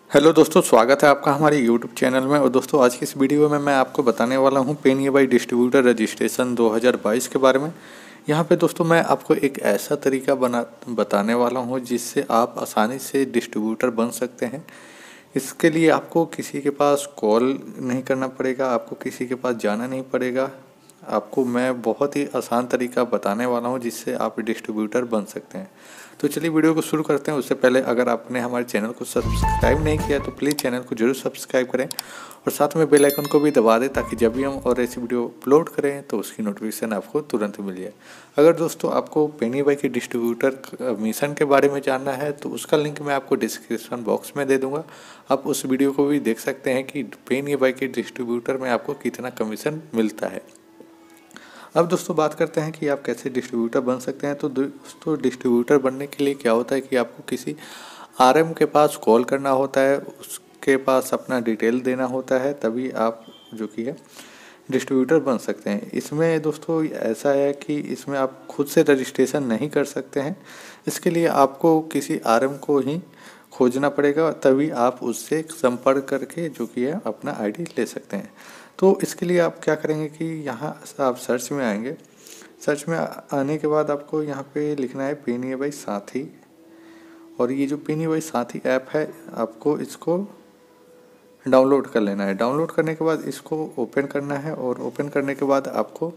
Hello दोस्तों, स्वागत है आपका हमारे यूट्यूब चैनल में। और दोस्तों आज की इस वीडियो में मैं आपको बताने वाला हूं पेन डिस्ट्रीब्यूटर रजिस्ट्रेशन 2022 के बारे में। यहां पे दोस्तों मैं आपको एक ऐसा तरीका बताने वाला हूं जिससे आप आसानी से डिस्ट्रीब्यूटर बन सकते हैं। इसके लिए आपको किसी के पास कॉल नहीं करना पड़ेगा, आपको किसी के पास जाना नहीं पड़ेगा। आपको मैं बहुत ही आसान तरीका बताने वाला हूं जिससे आप डिस्ट्रीब्यूटर बन सकते हैं। तो चलिए वीडियो को शुरू करते हैं। उससे पहले अगर आपने हमारे चैनल को सब्सक्राइब नहीं किया तो प्लीज़ चैनल को जरूर सब्सक्राइब करें और साथ में बेल आइकन को भी दबा दें ताकि जब भी हम और ऐसी वीडियो अपलोड करें तो उसकी नोटिफिकेशन आपको तुरंत मिल जाए। अगर दोस्तों आपको पेनीबाई के डिस्ट्रीब्यूटर मिशन के बारे में जानना है तो उसका लिंक मैं आपको डिस्क्रिप्शन बॉक्स में दे दूँगा। आप उस वीडियो को भी देख सकते हैं कि पेनीबाई के डिस्ट्रीब्यूटर में आपको कितना कमीशन मिलता है। अब दोस्तों बात करते हैं कि आप कैसे डिस्ट्रीब्यूटर बन सकते हैं। तो दोस्तों डिस्ट्रीब्यूटर बनने के लिए क्या होता है कि आपको किसी आरएम के पास कॉल करना होता है, उसके पास अपना डिटेल देना होता है, तभी आप जो कि है डिस्ट्रीब्यूटर बन सकते हैं। इसमें दोस्तों ऐसा है कि इसमें आप खुद से रजिस्ट्रेशन नहीं कर सकते हैं। इसके लिए आपको किसी आरएम को ही खोजना पड़ेगा, तभी आप उससे संपर्क करके जो कि है अपना आईडी ले सकते हैं। तो इसके लिए आप क्या करेंगे कि यहाँ आप सर्च में आएंगे। सर्च में आने के बाद आपको यहाँ पे लिखना है पेनीबाई साथी। और ये जो पेनीबाई साथी ऐप है आपको इसको डाउनलोड कर लेना है। डाउनलोड करने के बाद इसको ओपन करना है और ओपन करने के बाद आपको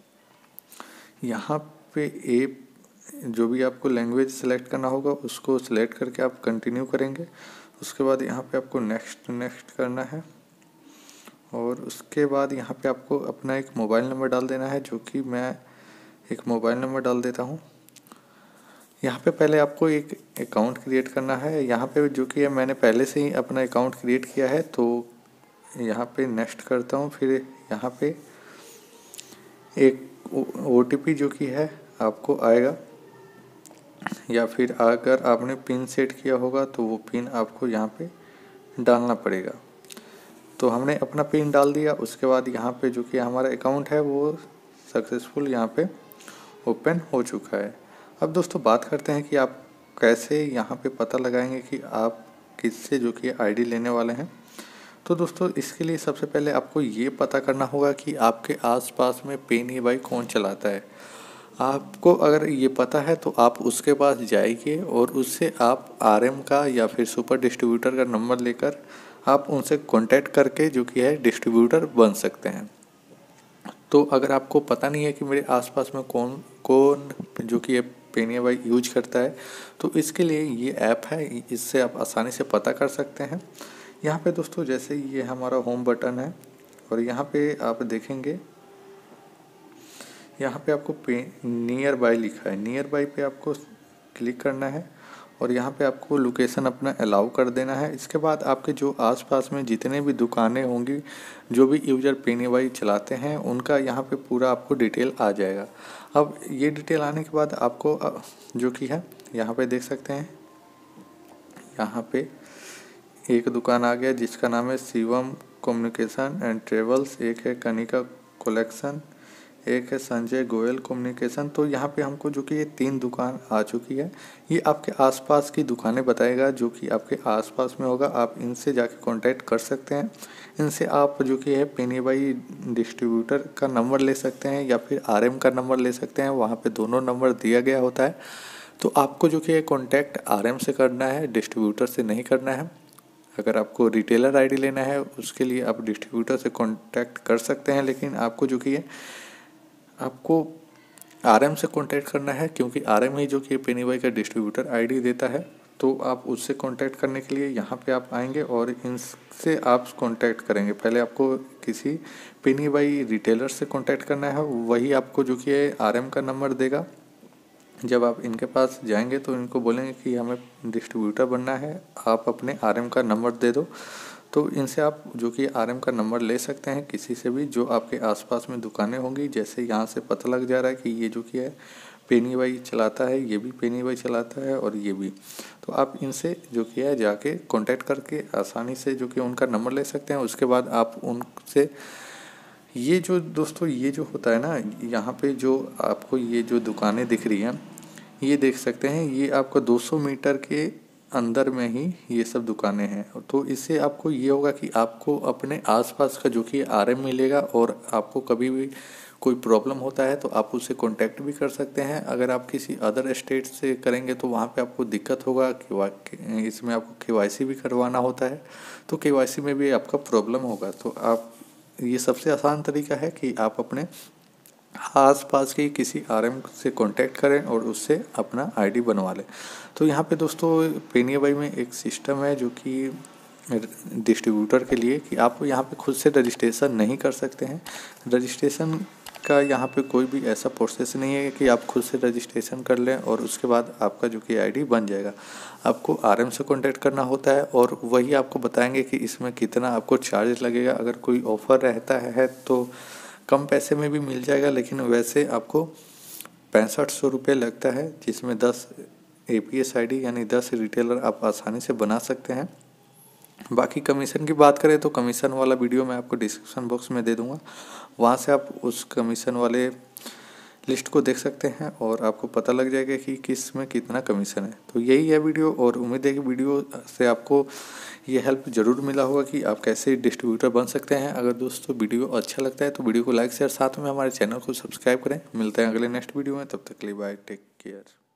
यहाँ पे ऐप जो भी आपको लैंग्वेज सेलेक्ट करना होगा उसको सेलेक्ट करके आप कंटिन्यू करेंगे। उसके बाद यहाँ पे आपको नेक्स्ट करना है और उसके बाद यहाँ पे आपको अपना एक मोबाइल नंबर डाल देना है, जो कि मैं एक मोबाइल नंबर डाल देता हूँ। यहाँ पे पहले आपको एक अकाउंट क्रिएट करना है। यहाँ पे जो कि मैंने पहले से ही अपना अकाउंट क्रिएट किया है, तो यहाँ पे नेक्स्ट करता हूँ। फिर यहाँ पे एक OTP जो कि है आपको आएगा, या फिर अगर आपने पिन सेट किया होगा तो वो पिन आपको यहाँ पे डालना पड़ेगा। तो हमने अपना पिन डाल दिया। उसके बाद यहाँ पे जो कि हमारा अकाउंट है वो सक्सेसफुल यहाँ पे ओपन हो चुका है। अब दोस्तों बात करते हैं कि आप कैसे यहाँ पे पता लगाएंगे कि आप किससे जो कि आईडी लेने वाले हैं। तो दोस्तों इसके लिए सबसे पहले आपको ये पता करना होगा कि आपके आसपास में पेनीबाई कौन चलाता है। आपको अगर ये पता है तो आप उसके पास जाइए और उससे आप आरएम का या फिर सुपर डिस्ट्रीब्यूटर का नंबर लेकर आप उनसे कांटेक्ट करके जो कि है डिस्ट्रीब्यूटर बन सकते हैं। तो अगर आपको पता नहीं है कि मेरे आसपास में कौन कौन जो कि पेनीबाई यूज करता है, तो इसके लिए ये ऐप है, इससे आप आसानी से पता कर सकते हैं। यहाँ पे दोस्तों जैसे ये हमारा होम बटन है और यहाँ पे आप देखेंगे, यहाँ पे आपको नियर बाय लिखा है। नियर बाय पे आपको क्लिक करना है और यहाँ पे आपको लोकेशन अपना अलाउ कर देना है। इसके बाद आपके जो आसपास में जितने भी दुकानें होंगी, जो भी यूजर पेनीबाई चलाते हैं, उनका यहाँ पे पूरा आपको डिटेल आ जाएगा। अब ये डिटेल आने के बाद आपको जो कि है यहाँ पे देख सकते हैं, यहाँ पे एक दुकान आ गया जिसका नाम है शिवम कम्युनिकेशन एंड ट्रेवल्स, एक है कनिका कलेक्शन, एक है संजय गोयल कम्युनिकेशन। तो यहाँ पे हमको जो कि ये 3 दुकान आ चुकी है। ये आपके आसपास की दुकानें बताएगा जो कि आपके आसपास में होगा। आप इनसे जाके कांटेक्ट कर सकते हैं। इनसे आप जो कि है पेनीबाई डिस्ट्रीब्यूटर का नंबर ले सकते हैं या फिर आरएम का नंबर ले सकते हैं। वहाँ पे दोनों नंबर दिया गया होता है। तो आपको जो कि है कॉन्टैक्ट आरएम से करना है, डिस्ट्रीब्यूटर से नहीं करना है। अगर आपको रिटेलर आईडी लेना है उसके लिए आप डिस्ट्रीब्यूटर से कांटेक्ट कर सकते हैं, लेकिन आपको जो कि है आपको आरएम से कांटेक्ट करना है, क्योंकि आरएम ही जो कि पेनीबाई का डिस्ट्रीब्यूटर आईडी देता है। तो आप उससे कांटेक्ट करने के लिए यहाँ पे आप आएंगे और इनसे आप कांटेक्ट करेंगे। पहले आपको किसी पेनीबाई रिटेलर से कांटेक्ट करना है, वही आपको जो कि है आरएम का नंबर देगा। जब आप इनके पास जाएंगे तो इनको बोलेंगे कि हमें डिस्ट्रीब्यूटर बनना है, आप अपने आरएम का नंबर दे दो। तो इनसे आप जो कि आरएम का नंबर ले सकते हैं किसी से भी जो आपके आसपास में दुकानें होंगी। जैसे यहाँ से पता लग जा रहा है कि ये जो कि है पेनीबाई चलाता है, ये भी पेनीबाई चलाता है और ये भी। तो आप इनसे जो कि है जाके कांटेक्ट करके आसानी से जो कि उनका नंबर ले सकते हैं। उसके बाद आप उनसे ये जो दोस्तों ये जो होता है ना, यहाँ पे जो आपको ये जो दुकानें दिख रही हैं, ये देख सकते हैं, ये आपको 200 मीटर के अंदर में ही ये सब दुकानें हैं। तो इससे आपको ये होगा कि आपको अपने आसपास का जो कि आरएम मिलेगा, और आपको कभी भी कोई प्रॉब्लम होता है तो आप उससे कांटेक्ट भी कर सकते हैं। अगर आप किसी अदर स्टेट से करेंगे तो वहाँ पे आपको दिक्कत होगा कि इसमें आपको केवाईसी भी करवाना होता है, तो केवाईसी में भी आपका प्रॉब्लम होगा। तो आप, ये सबसे आसान तरीका है कि आप अपने आसपास के किसी आरएम से कांटेक्ट करें और उससे अपना आईडी बनवा लें। तो यहाँ पे दोस्तों पेनीबाई में एक सिस्टम है जो कि डिस्ट्रीब्यूटर के लिए, कि आप यहाँ पे खुद से रजिस्ट्रेशन नहीं कर सकते हैं। रजिस्ट्रेशन का यहाँ पे कोई भी ऐसा प्रोसेस नहीं है कि आप खुद से रजिस्ट्रेशन कर लें और उसके बाद आपका जो कि आईडी बन जाएगा। आपको आरएम से कांटेक्ट करना होता है और वही आपको बताएंगे कि इसमें कितना आपको चार्ज लगेगा। अगर कोई ऑफ़र रहता है तो कम पैसे में भी मिल जाएगा, लेकिन वैसे आपको 6500 रुपये लगता है, जिसमें 10 APS ID यानी 10 रिटेलर आप आसानी से बना सकते हैं। बाकी कमीशन की बात करें तो कमीशन वाला वीडियो मैं आपको डिस्क्रिप्शन बॉक्स में दे दूंगा, वहाँ से आप उस कमीशन वाले लिस्ट को देख सकते हैं और आपको पता लग जाएगा कि किस में कितना कमीशन है। तो यही है वीडियो, और उम्मीद है कि वीडियो से आपको ये हेल्प ज़रूर मिला होगा कि आप कैसे डिस्ट्रीब्यूटर बन सकते हैं। अगर दोस्तों वीडियो अच्छा लगता है तो वीडियो को लाइक शेयर, साथ में हमारे चैनल को सब्सक्राइब करें। मिलते हैं अगले नेक्स्ट वीडियो में, तब तक के लिए बाय, टेक केयर।